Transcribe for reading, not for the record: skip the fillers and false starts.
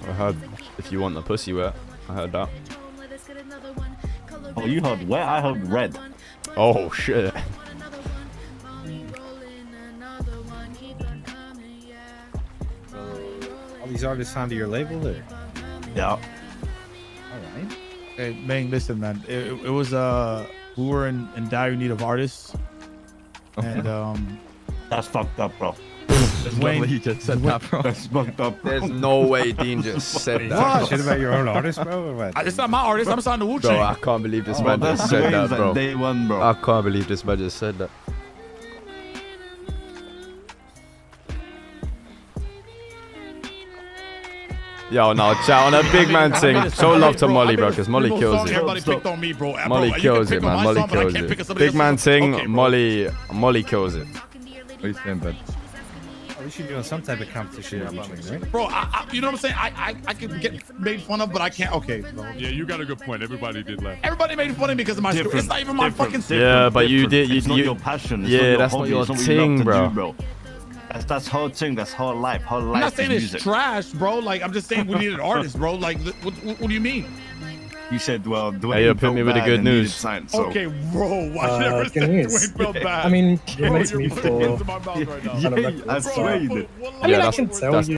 I heard if you want the pussy wet. I heard that. Oh, you heard wet? I heard red. Oh shit. All these artists under your label there? Yeah. All right. Hey, Bang, listen, man. It was we were in dire need of artists, and That's fucked up, bro. Wayne, he just said that, bro. That's fucked up. Bro. There's no way Dean just said that. What? Shit about your own artist, bro? Or what? it's not my artist. I'm signed to Wu Bro, Chain. I can't believe this Oh, man just said that, bro. Day one, bro. I can't believe this man just said that. Yo, no, chat on a big man thing. Show love to Molly, bro, because Molly kills it. Everybody picked on me, bro. Molly kills it, man. Molly kills it. Big man thing, Molly kills it. What are you saying, bud? We should do some type of competition, right? Bro, you know what I'm saying? I can get made fun of, but I can't. Okay, bro. Yeah, you got a good point. Everybody did laugh. Everybody made fun of me because of my story. It's not even my fucking story. Yeah, but you did. It's not your passion. It's Yeah, not your that's not hobby. your It's not what you thing, love to bro. do, bro. That's her thing. That's her life. Her life. I'm not saying is it's music. trash, bro. Like, I'm just saying we need an artist, bro. Like, what do you mean? You said, well, Dwayne Hey, you put me with the good news. Science, so. Okay, bro. I never said Dwayne felt bad. I mean, it Bro, makes you're me putting feel into my mouth right now. Yeah, I swear you did. I mean, I can tell you.